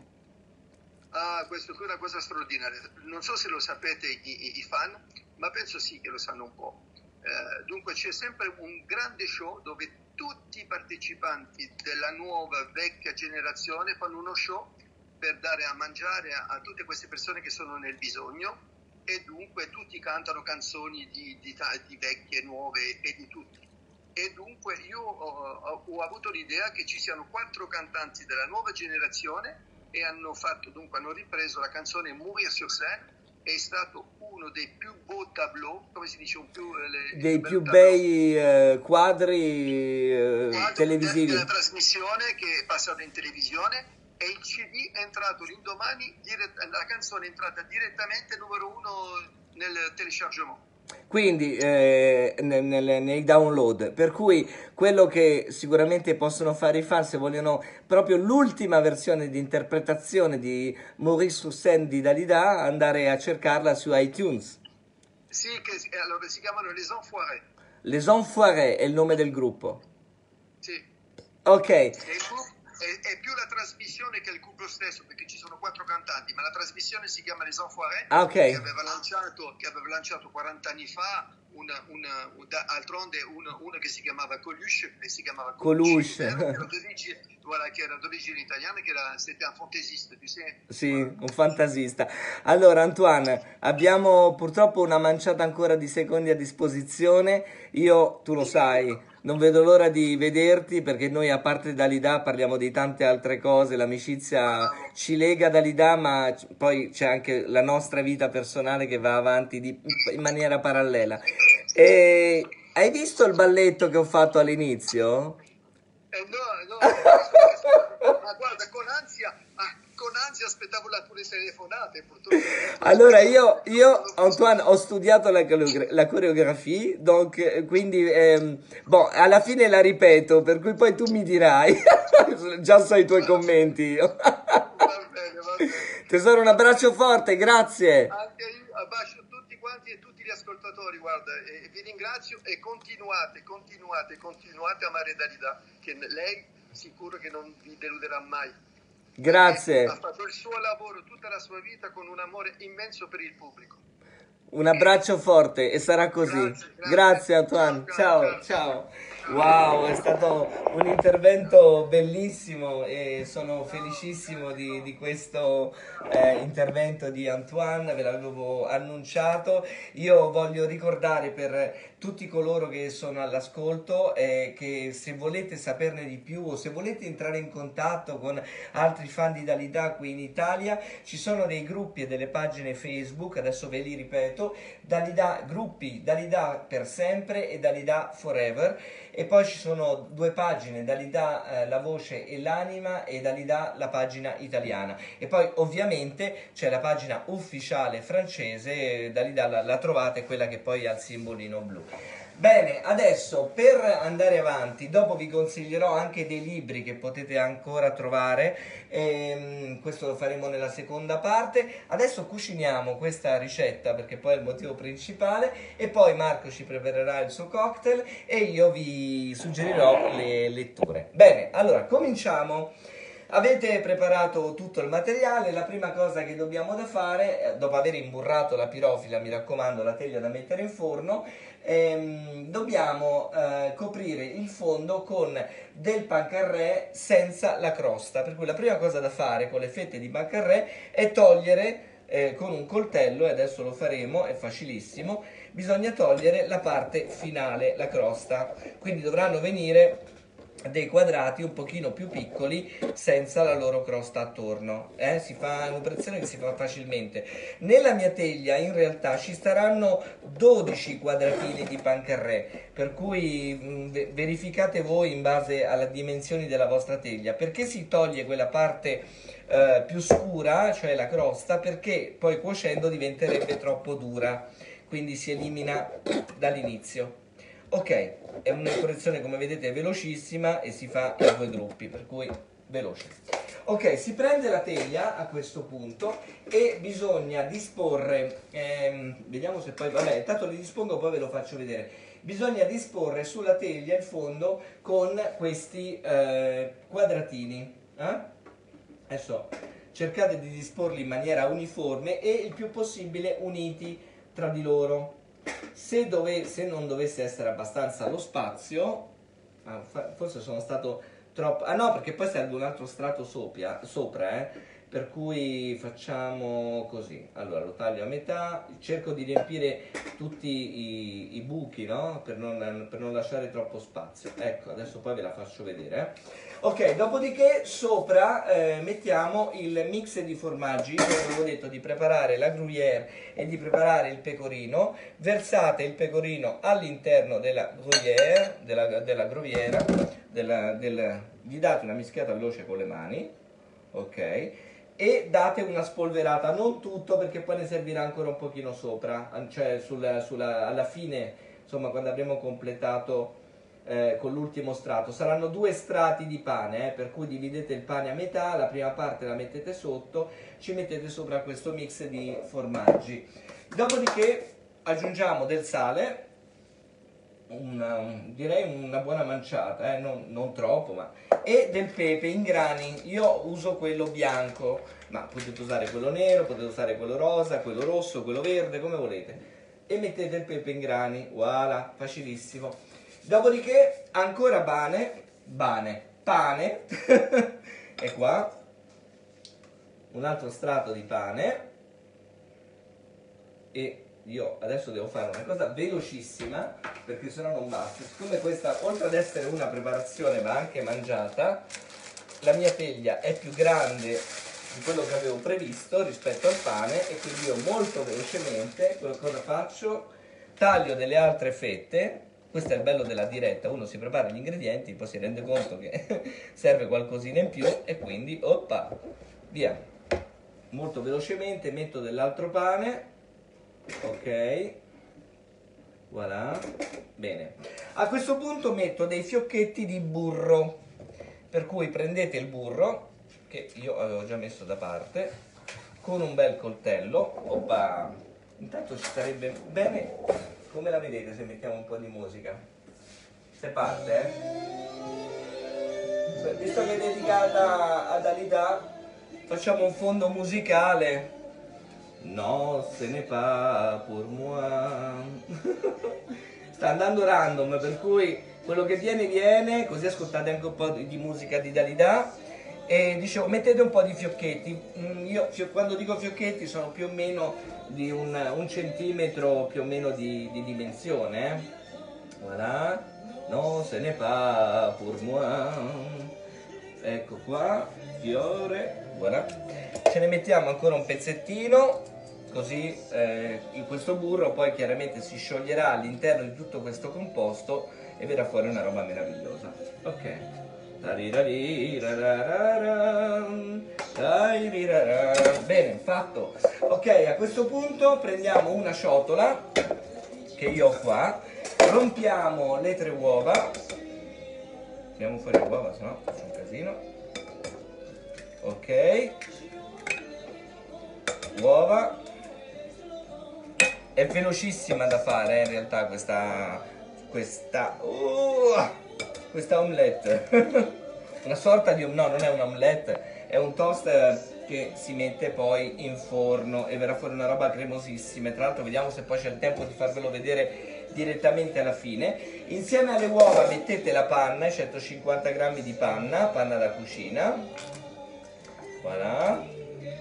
Speaker 4: Ah, questo qui è una cosa straordinaria. Non so se lo sapete i, i- i fan, ma penso sì che lo sanno un po'. Eh, dunque c'è sempre un grande show dove tutti i partecipanti della nuova vecchia generazione fanno uno show per dare a mangiare a, a tutte queste persone che sono nel bisogno, e dunque tutti cantano canzoni di, di, ta- di vecchie, nuove e di tutti. E dunque io ho, ho- ho avuto l'idea che ci siano quattro cantanti della nuova generazione, e hanno fatto, dunque hanno ripreso la canzone Mourir sur scène. È stato uno dei più beaux tableau, come si dice, un più, eh, le-
Speaker 3: dei
Speaker 4: il
Speaker 3: più
Speaker 4: tableau
Speaker 3: bei eh, quadri eh,
Speaker 4: quadro
Speaker 3: televisivi.
Speaker 4: della trasmissione che è passata in televisione, e il C D è entrato l'indomani, dire- la canzone è entrata direttamente numero uno nel téléchargement.
Speaker 3: Quindi eh, nel- nel- nei download, per cui quello che sicuramente possono fare i fan, se vogliono proprio l'ultima versione di interpretazione di Maurice Roussin di Dalida, andare a cercarla su iTunes.
Speaker 4: Sì, che si- allora si chiamano Les Enfoirés.
Speaker 3: Les Enfoirés è il nome del gruppo.
Speaker 4: Sì.
Speaker 3: Ok,
Speaker 4: E il gruppo- è, è più la trasmissione che il gruppo stesso, perché ci sono quattro cantanti, ma la trasmissione si chiama Les Enfoirés,
Speaker 3: Ah, ok.
Speaker 4: che aveva lanciato, che aveva lanciato quaranta anni fa, una, una, un- da- d'altronde uno, uno che si chiamava Coluche, e si chiamava
Speaker 3: Coluche.
Speaker 4: Hubert, che era d'origine, voilà, che era d'origine italiana, che era, c'était un fantaisiste, tu sais.
Speaker 3: sì, un fantasista. Allora, Antoine, abbiamo purtroppo una manciata ancora di secondi a disposizione. Io, tu lo sai, non vedo l'ora di vederti, perché noi, a parte Dalida, parliamo di tante altre cose. L'amicizia ci lega a Dalida, ma c- poi c'è anche la nostra vita personale che va avanti di- in maniera parallela. E hai visto il balletto che ho fatto all'inizio?
Speaker 4: Eh, no, no, ma guarda, con ansia, ah, con ansia aspettavo la tue telefonate, purtroppo.
Speaker 3: Allora io, io Antoine, ho studiato la, coreogra- la coreografia, donc, eh, quindi ehm, boh, alla fine la ripeto, per cui poi tu mi dirai, già so i tuoi commenti io.
Speaker 4: Va bene, va bene.
Speaker 3: Tesoro, un abbraccio forte, grazie.
Speaker 4: Anche io abbraccio tutti quanti e tutti gli ascoltatori, guarda, e vi ringrazio, e continuate, continuate, continuate a amare Dalida, che lei sicuro che non vi deluderà mai.
Speaker 3: Grazie.
Speaker 4: Ha fatto il suo lavoro tutta la sua vita con un amore immenso per il pubblico.
Speaker 3: Un abbraccio forte e sarà così.
Speaker 4: Grazie, grazie.
Speaker 3: Grazie Antoine.
Speaker 4: Ciao,
Speaker 3: Ciao,
Speaker 4: ciao,
Speaker 3: ciao. Wow, è stato un intervento bellissimo e sono felicissimo di, di questo eh, intervento di Antoine, ve l'avevo annunciato. Io voglio ricordare per tutti coloro che sono all'ascolto eh, che se volete saperne di più o se volete entrare in contatto con altri fan di Dalida qui in Italia, ci sono dei gruppi e delle pagine Facebook, adesso ve li ripeto, Dalida, gruppi Dalida per sempre e Dalida Forever, e poi ci sono due pagine, Dalida eh, la voce e l'anima e Dalida la pagina italiana, e poi ovviamente c'è la pagina ufficiale francese, Dalida la, la trovate, quella che poi ha il simbolino blu. Bene, adesso per andare avanti, dopo vi consiglierò anche dei libri che potete ancora trovare, ehm, questo lo faremo nella seconda parte. Adesso cuciniamo questa ricetta perché poi è il motivo principale, e poi Marco ci preparerà il suo cocktail e io vi suggerirò le letture. Bene, allora cominciamo. Avete preparato tutto il materiale, la prima cosa che dobbiamo da fare, dopo aver imburrato la pirofila, mi raccomando, la teglia da mettere in forno, ehm, dobbiamo eh, coprire il fondo con del pancarré senza la crosta, per cui la prima cosa da fare con le fette di pancarré è togliere eh, con un coltello, e adesso lo faremo, è facilissimo, bisogna togliere la parte finale, la crosta, quindi dovranno venire dei quadrati un pochino più piccoli senza la loro crosta attorno, eh? Si fa un'operazione che si fa facilmente. Nella mia teglia in realtà ci staranno dodici quadratini di pancarré, per cui mh, verificate voi in base alle dimensioni della vostra teglia. Perché si toglie quella parte eh, più scura, cioè la crosta? Perché poi cuocendo diventerebbe troppo dura, quindi si elimina dall'inizio. Ok, è una correzione come vedete velocissima e si fa in due gruppi, per cui veloce. Ok, si prende la teglia a questo punto e bisogna disporre, ehm, vediamo se poi, vabbè, intanto li dispongo poi ve lo faccio vedere. Bisogna disporre sulla teglia il fondo con questi eh, quadratini. Eh? Adesso cercate di disporli in maniera uniforme e il più possibile uniti tra di loro. Se, dove, se non dovesse essere abbastanza lo spazio, ah, forse sono stato troppo, ah no, perché poi serve un altro strato sopra, sopra eh, per cui facciamo così. Allora lo taglio a metà, cerco di riempire tutti i, i buchi, no? Per non, per non lasciare troppo spazio. Ecco, adesso poi ve la faccio vedere. Eh. Ok, dopodiché sopra eh, mettiamo il mix di formaggi. Io avevo detto di preparare la gruyère e di preparare il pecorino. Versate il pecorino all'interno della gruyère, della, della gruyère, della, del, gli date una mischiata veloce con le mani, ok? E date una spolverata, non tutto perché poi ne servirà ancora un pochino sopra, cioè sulla, sulla, alla fine, insomma, quando avremo completato eh, con l'ultimo strato. Saranno due strati di pane, eh, per cui dividete il pane a metà, la prima parte la mettete sotto, ci mettete sopra questo mix di formaggi. Dopodiché aggiungiamo del sale, una, direi una buona manciata, eh, non, non troppo, ma e del pepe in grani. Io uso quello bianco, ma potete usare quello nero, potete usare quello rosa, quello rosso, quello verde, come volete, e mettete il pepe in grani. Voilà, facilissimo. Dopodiché ancora bane, bane, pane e qua un altro strato di pane, e io adesso devo fare una cosa velocissima perché sennò non basta. Siccome questa, oltre ad essere una preparazione va anche mangiata, la mia teglia è più grande di quello che avevo previsto rispetto al pane, e quindi io molto velocemente cosa faccio? Taglio delle altre fette. Questo è il bello della diretta, uno si prepara gli ingredienti, poi si rende conto che serve qualcosina in più e quindi oppa, via. Molto velocemente metto dell'altro pane. Ok, voilà, bene. A questo punto metto dei fiocchetti di burro, per cui prendete il burro che io avevo già messo da parte con un bel coltello. Oppa, intanto ci sarebbe bene, come la vedete se mettiamo un po' di musica? Se parte, eh? Visto che è dedicata ad Dalida, facciamo un fondo musicale. No, se ne pas pour moi. Sta andando random, per cui quello che viene viene, così ascoltate anche un po' di, di musica di Dalida. E dicevo, mettete un po' di fiocchetti. Mm, io fio- quando dico fiocchetti sono più o meno di un, un centimetro più o meno di, di dimensione. Eh. Voilà. No, se ne pas pour moi. Ecco qua, fiore. Voilà. Ce ne mettiamo ancora un pezzettino. Così eh, in questo burro poi chiaramente si scioglierà all'interno di tutto questo composto e verrà fuori una roba meravigliosa. Ok. Bene, fatto. Ok, a questo punto prendiamo una ciotola che io ho qua, rompiamo le tre uova, tiriamo fuori le uova, sennò faccio un casino. Ok, uova. È velocissima da fare eh, in realtà questa questa uh, questa omelette. Una sorta di no, non è un omelette, è un toast che si mette poi in forno e verrà fuori una roba cremosissima. Tra l'altro vediamo se poi c'è il tempo di farvelo vedere direttamente alla fine. Insieme alle uova mettete la panna, centocinquanta grammi di panna, panna da cucina. Voilà.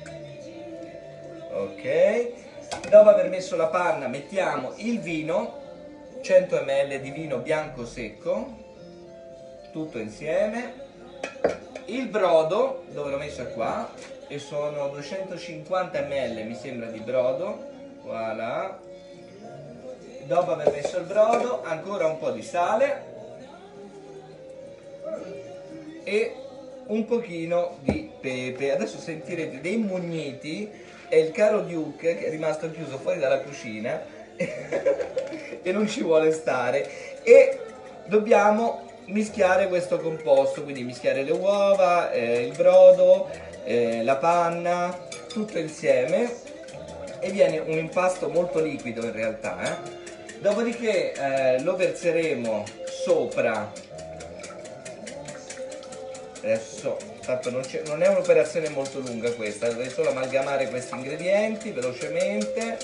Speaker 3: Ok. Dopo aver messo la panna mettiamo il vino, cento millilitri di vino bianco secco, tutto insieme, il brodo, dove l'ho messo è qua, e sono duecentocinquanta millilitri mi sembra di brodo, voilà. Dopo aver messo il brodo ancora un po' di sale e un pochino di pepe. Adesso sentirete dei mugniti. È il caro Duke che è rimasto chiuso fuori dalla cucina e non ci vuole stare, e dobbiamo mischiare questo composto, quindi mischiare le uova, eh, il brodo, eh, la panna, tutto insieme, e viene un impasto molto liquido in realtà. Eh. Dopodiché eh, lo verseremo sopra. Adesso, tanto non, non è un'operazione molto lunga questa, dovete solo amalgamare questi ingredienti velocemente.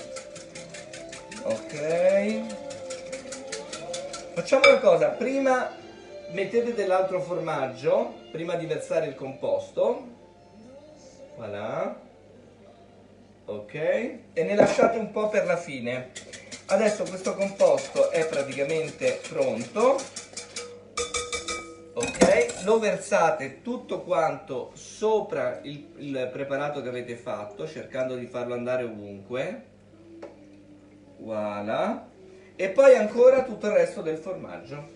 Speaker 3: Ok. Facciamo una cosa, prima mettete dell'altro formaggio, prima di versare il composto. Voilà. Ok. E ne lasciate un po' per la fine. Adesso questo composto è praticamente pronto. Ok, lo versate tutto quanto sopra il, il preparato che avete fatto, cercando di farlo andare ovunque. Voilà. E poi ancora tutto il resto del formaggio.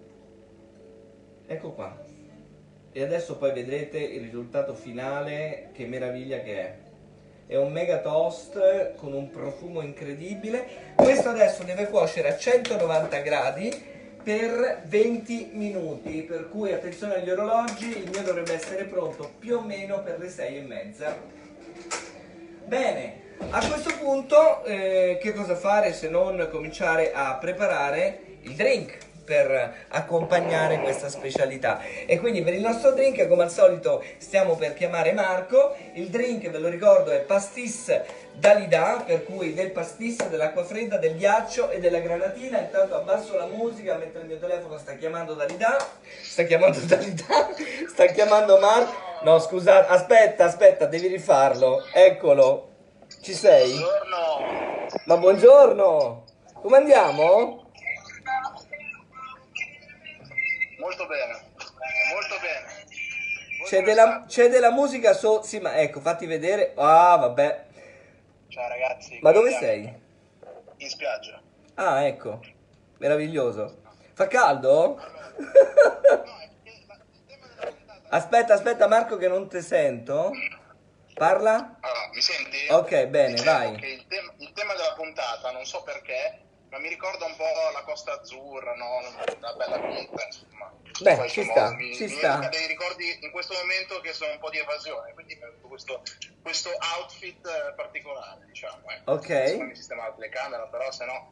Speaker 3: Ecco qua. E adesso poi vedrete il risultato finale, che meraviglia che è. È un mega toast con un profumo incredibile. Questo adesso deve cuocere a centonovanta gradi per venti minuti, per cui attenzione agli orologi, il mio dovrebbe essere pronto più o meno per le sei e mezza. Bene, a questo punto eh, che cosa fare se non cominciare a preparare il drink per accompagnare questa specialità. E quindi per il nostro drink, come al solito, stiamo per chiamare Marco. Il drink, ve lo ricordo, è pastis Dalida, per cui del pastis, dell'acqua fredda, del ghiaccio e della granatina. Intanto abbasso la musica mentre il mio telefono sta chiamando Dalida. Sta chiamando Dalida? Sta chiamando Marco? No, scusate, aspetta, aspetta, devi rifarlo. Eccolo. Ci sei?
Speaker 5: Buongiorno.
Speaker 3: Ma buongiorno. Come andiamo?
Speaker 5: Molto bene, molto bene. Voi
Speaker 3: C'è
Speaker 5: come
Speaker 3: della,
Speaker 5: state?
Speaker 3: c'è della musica so... Sì, ma ecco, fatti vedere. Ah, vabbè.
Speaker 5: Ciao ragazzi.
Speaker 3: Ma
Speaker 5: come
Speaker 3: dove
Speaker 5: andiamo?
Speaker 3: sei?
Speaker 5: In spiaggia.
Speaker 3: Ah, ecco. Meraviglioso. Fa caldo?
Speaker 5: No, è che la- il tema della puntata...
Speaker 3: Aspetta, aspetta Marco che non ti sento. Parla?
Speaker 5: Allora, mi senti?
Speaker 3: Ok, bene,
Speaker 5: Dicevo
Speaker 3: vai.
Speaker 5: che il, tem- il tema della puntata, non so perché, ma mi ricorda un po' la Costa Azzurra, no? Una bella vita, insomma.
Speaker 3: Beh,
Speaker 5: Poi,
Speaker 3: ci
Speaker 5: insomma,
Speaker 3: sta,
Speaker 5: mi,
Speaker 3: ci
Speaker 5: mi
Speaker 3: sta.
Speaker 5: evoca dei ricordi in questo momento che sono un po' di evasione, quindi mi è venuto questo, questo outfit eh, particolare, diciamo. Eh.
Speaker 3: Ok.
Speaker 5: Adesso fammi sistemare la telecamera, però se no...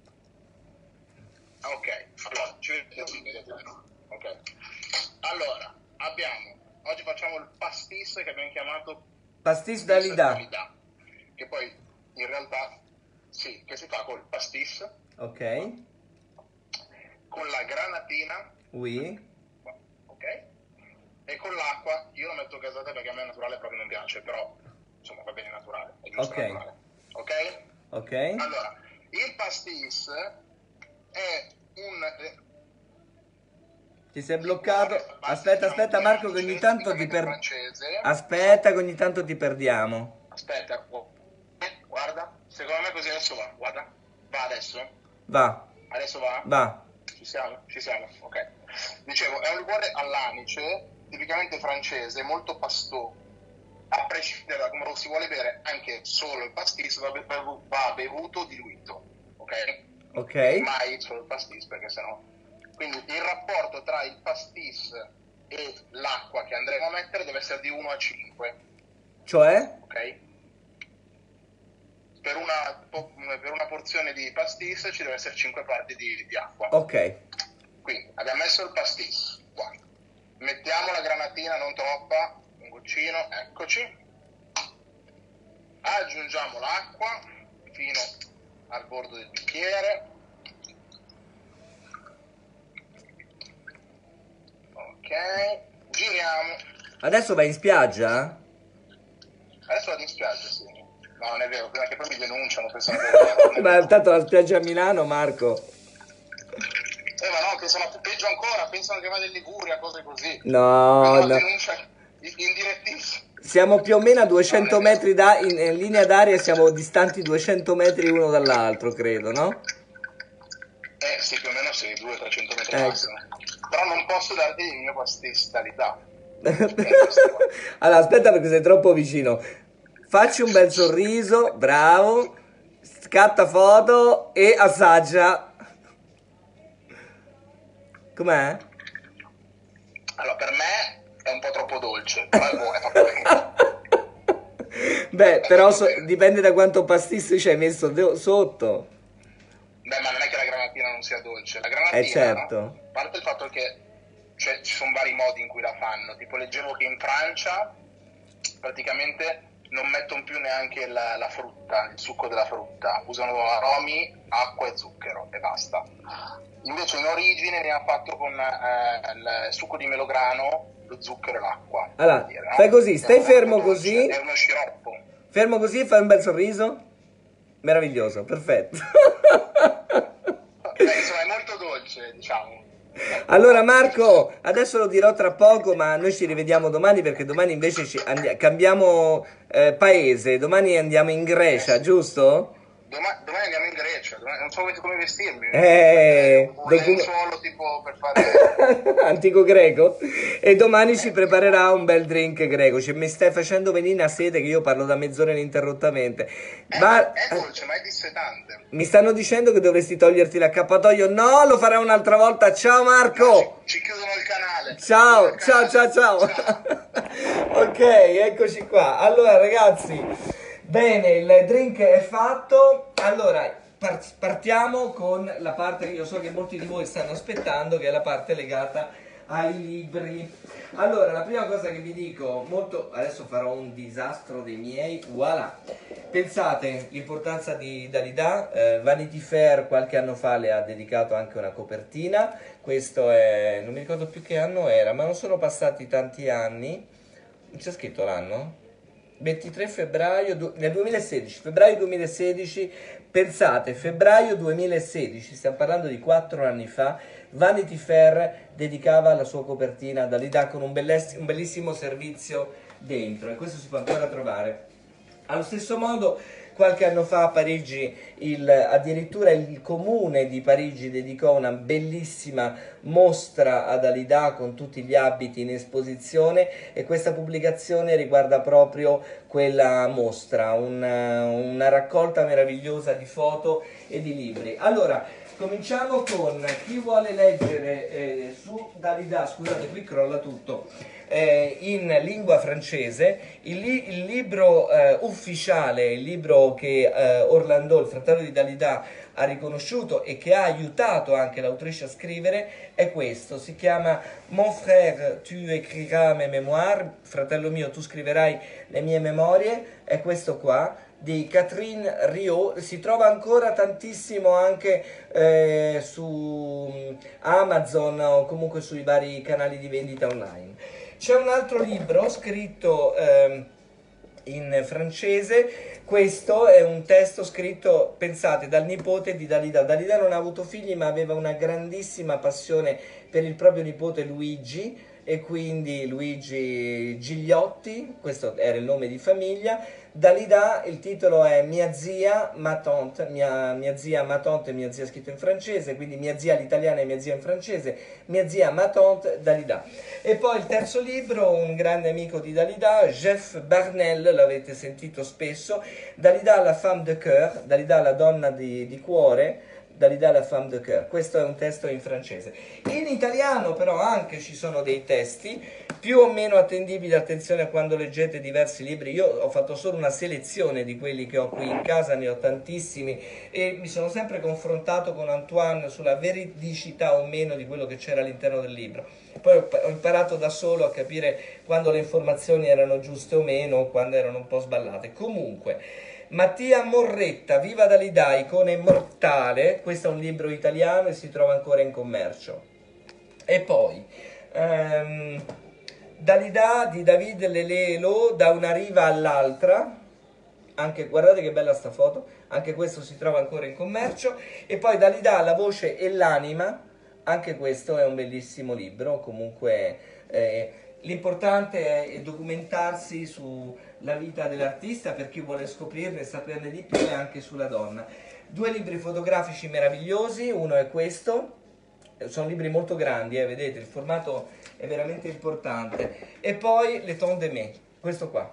Speaker 5: Ah, ok, allora, ci vediamo. Ok. Allora, abbiamo, oggi facciamo il pastis che abbiamo chiamato
Speaker 3: Pastis Dalida.
Speaker 5: che poi in realtà sì, che si fa col pastis,
Speaker 3: Ok.
Speaker 5: con la granatina,
Speaker 3: Oui.
Speaker 5: ok? E con l'acqua, io lo metto gasata perché a me naturale proprio non piace, però insomma va bene naturale, è giusto
Speaker 3: Ok.
Speaker 5: naturale, ok?
Speaker 3: Ok.
Speaker 5: Allora, il pastis è un... eh,
Speaker 3: Ti sei
Speaker 5: liquore,
Speaker 3: bloccato?
Speaker 5: base,
Speaker 3: Aspetta,
Speaker 5: diciamo,
Speaker 3: aspetta
Speaker 5: di
Speaker 3: Marco, che ogni
Speaker 5: anice,
Speaker 3: tanto ti
Speaker 5: tipicamente
Speaker 3: per...
Speaker 5: francese.
Speaker 3: Aspetta, che ogni tanto ti perdiamo.
Speaker 5: Aspetta, eh, guarda, secondo me così adesso va, guarda, va adesso,
Speaker 3: Va,
Speaker 5: adesso va?
Speaker 3: va.
Speaker 5: Ci siamo? Ci siamo, ok. Dicevo, è un liquore all'anice, tipicamente francese, molto pastoso, a prescindere da come lo si vuole bere, anche solo il pastis va, be- va bevuto diluito, ok?
Speaker 3: Ok.
Speaker 5: Mai solo il pastis, perché sennò... Quindi il rapporto tra il pastis e l'acqua che andremo a mettere deve essere di uno a cinque,
Speaker 3: Cioè?
Speaker 5: ok? Per una, po- per una porzione di pastis ci deve essere cinque parti di, di acqua.
Speaker 3: Ok.
Speaker 5: Quindi abbiamo messo il pastis qua. Mettiamo la granatina, non troppa, un goccino, eccoci. Aggiungiamo l'acqua fino al bordo del bicchiere. Ok, giriamo.
Speaker 3: Adesso vai in spiaggia?
Speaker 5: Adesso vado in spiaggia, sì. No, non è vero, perché poi mi denunciano, pensano che è vero, non è
Speaker 3: Ma
Speaker 5: vero.
Speaker 3: tanto la spiaggia a Milano, Marco.
Speaker 5: Eh, ma no, pensano, peggio ancora, pensano che vada in Liguria, cose così.
Speaker 3: No,
Speaker 5: Quando la
Speaker 3: no.
Speaker 5: denuncia indirettissima.
Speaker 3: Siamo più o meno a duecento
Speaker 5: No, non è
Speaker 3: metri da, in, in linea d'aria siamo distanti duecento metri uno dall'altro, credo, no?
Speaker 5: Eh sì, più o meno sì, duecento trecento metri
Speaker 3: Ecco.
Speaker 5: massimo. Però non posso darti il mio pastis d'alità.
Speaker 3: Allora, aspetta perché sei troppo vicino. Facci un bel sorriso, bravo. Scatta foto e assaggia. Com'è?
Speaker 5: Allora, per me è un po' troppo dolce, però è buono, è fatto bene.
Speaker 3: Beh, però so- dipende da quanto pastis ci hai messo de- sotto.
Speaker 5: Beh, ma non è che la granatina non sia dolce. La
Speaker 3: Eh
Speaker 5: granatina,
Speaker 3: certo.
Speaker 5: a parte il fatto che cioè, ci sono vari modi in cui la fanno. Tipo, leggevo che in Francia praticamente non mettono più neanche la, la frutta, il succo della frutta. Usano aromi, acqua e zucchero e basta. Invece in origine ne ha fatto con eh, il succo di melograno, lo zucchero e l'acqua.
Speaker 3: Allora,
Speaker 5: per dire, no?
Speaker 3: fai così, stai
Speaker 5: È molto
Speaker 3: fermo
Speaker 5: dolce,
Speaker 3: così.
Speaker 5: È uno sciroppo.
Speaker 3: Fermo così, fai un bel sorriso. Meraviglioso, perfetto.
Speaker 5: Beh, insomma, è molto dolce, diciamo.
Speaker 3: Allora Marco, adesso lo dirò tra poco, ma noi ci rivediamo domani perché domani invece ci andi- cambiamo eh, paese, domani andiamo in Grecia, giusto?
Speaker 5: Doma- domani andiamo in Grecia, domani- non so come, come vestirmi.
Speaker 3: Eh,
Speaker 5: un
Speaker 3: docu-
Speaker 5: lenzuolo tipo per fare...
Speaker 3: Antico greco. E domani ci preparerà un bel drink greco. Cioè, mi stai facendo venire una sete che io parlo da mezz'ora ininterrottamente.
Speaker 5: È,
Speaker 3: Ma
Speaker 5: è dolce, ma è dissetante.
Speaker 3: mi stanno dicendo che dovresti toglierti l'accappatoio. No, lo farò un'altra volta. Ciao Marco.
Speaker 5: Ci, ci chiudono il canale.
Speaker 3: Ciao,
Speaker 5: Ci chiudono
Speaker 3: ciao,
Speaker 5: il
Speaker 3: ciao,
Speaker 5: canale.
Speaker 3: ciao. Ok, eccoci qua. Allora, ragazzi, bene, il drink è fatto. Allora, par- partiamo con la parte che io so che molti di voi stanno aspettando, che è la parte legata ai libri. Allora, la prima cosa che vi dico, molto adesso farò un disastro dei miei. Voilà. Pensate l'importanza di Dalida, eh, Vanity Fair qualche anno fa le ha dedicato anche una copertina. Questo è, non mi ricordo più che anno era, ma non sono passati tanti anni. C'è scritto l'anno? ventitré febbraio du- nel duemilasedici, febbraio duemilasedici, pensate, febbraio duemilasedici, stiamo parlando di quattro anni fa, Vanity Fair dedicava la sua copertina a Dalida con un, belless- un bellissimo servizio dentro, e questo si può ancora trovare. Allo stesso modo, qualche anno fa a Parigi, il, addirittura il comune di Parigi dedicò una bellissima mostra a Dalida con tutti gli abiti in esposizione, e questa pubblicazione riguarda proprio quella mostra, una, una raccolta meravigliosa di foto e di libri. Allora, cominciamo con chi vuole leggere eh, su Dalida, scusate, qui crolla tutto. Eh, in lingua francese, il, li- il libro eh, ufficiale, il libro che eh, Orlando, il fratello di Dalida, ha riconosciuto e che ha aiutato anche l'autrice a scrivere, è questo, si chiama Mon frère, tu écriras mes mémoires, fratello mio, tu scriverai le mie memorie, è questo qua. di Catherine Riot, si trova ancora tantissimo anche eh, su Amazon o comunque sui vari canali di vendita online. C'è un altro libro scritto eh, in francese, questo è un testo scritto, pensate, dal nipote di Dalida. Dalida non ha avuto figli ma aveva una grandissima passione per il proprio nipote Luigi, e quindi Luigi Gigliotti, questo era il nome di famiglia. Dalida, il titolo è Mia zia, ma tante, mia, mia zia, ma tante, mia zia scritto in francese, quindi mia zia l'italiana e mia zia in francese, mia zia, ma tante, Dalida. E poi il terzo libro, un grande amico di Dalida, Jeff Barnell, l'avete sentito spesso, Dalida la femme de cœur, Dalida la donna di, di cuore, Dalida la femme de cœur. Questo è un testo in francese. In italiano però anche ci sono dei testi più o meno attendibili. Attenzione a quando leggete diversi libri. Io ho fatto solo una selezione di quelli che ho qui in casa, ne ho tantissimi, e mi sono sempre confrontato con Antoine sulla veridicità o meno di quello che c'era all'interno del libro. Poi ho imparato da solo a capire quando le informazioni erano giuste o meno, quando erano un po' sballate. Comunque, Mattia Morretta, Viva Dalida, icona immortale, questo è un libro italiano e si trova ancora in commercio. E poi ehm, Dalida di David Lelelo, Da una riva all'altra, anche, guardate che bella sta foto, anche questo si trova ancora in commercio. E poi Dalida, La voce e l'anima, anche questo è un bellissimo libro. Comunque eh, l'importante è documentarsi sulla vita dell'artista per chi vuole scoprirne e saperne di più, e anche sulla donna. Due libri fotografici meravigliosi, uno è questo, sono libri molto grandi, eh, vedete, il formato è veramente importante. E poi Le Temps de Mai, questo qua.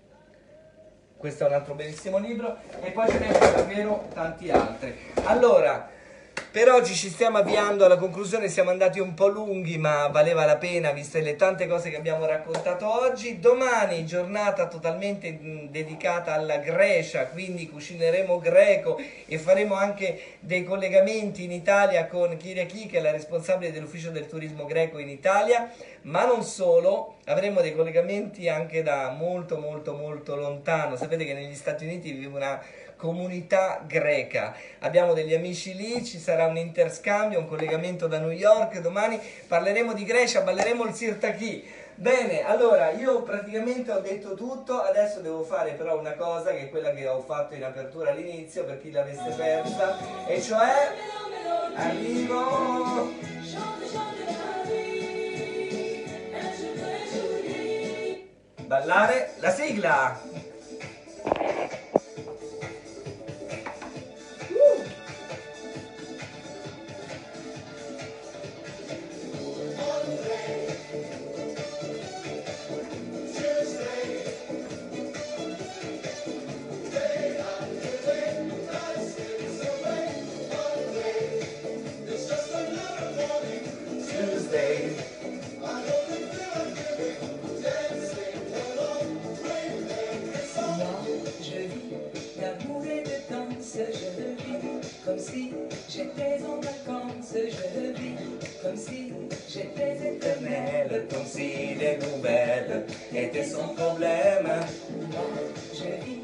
Speaker 3: Questo è un altro bellissimo libro, e poi ce ne sono davvero tanti altri. Allora, per oggi ci stiamo avviando alla conclusione, siamo andati un po' lunghi ma valeva la pena viste le tante cose che abbiamo raccontato oggi. Domani giornata totalmente dedicata alla Grecia, quindi cucineremo greco e faremo anche dei collegamenti in Italia con Kyriaki, che è la responsabile dell'ufficio del turismo greco in Italia, ma non solo, avremo dei collegamenti anche da molto molto molto lontano. Sapete che negli Stati Uniti vive una comunità greca, abbiamo degli amici lì, ci sarà un interscambio, un collegamento da New York. Domani parleremo di Grecia, balleremo il sirtaki. Bene, allora io praticamente ho detto tutto, adesso devo fare però una cosa che è quella che ho fatto in apertura all'inizio per chi l'avesse persa, e cioè arrivo ballare la sigla.
Speaker 1: Comme si j'étais en vacances, je vis comme si j'étais éternelle,
Speaker 3: comme si les nouvelles étaient sans problème.
Speaker 1: Moi, je vis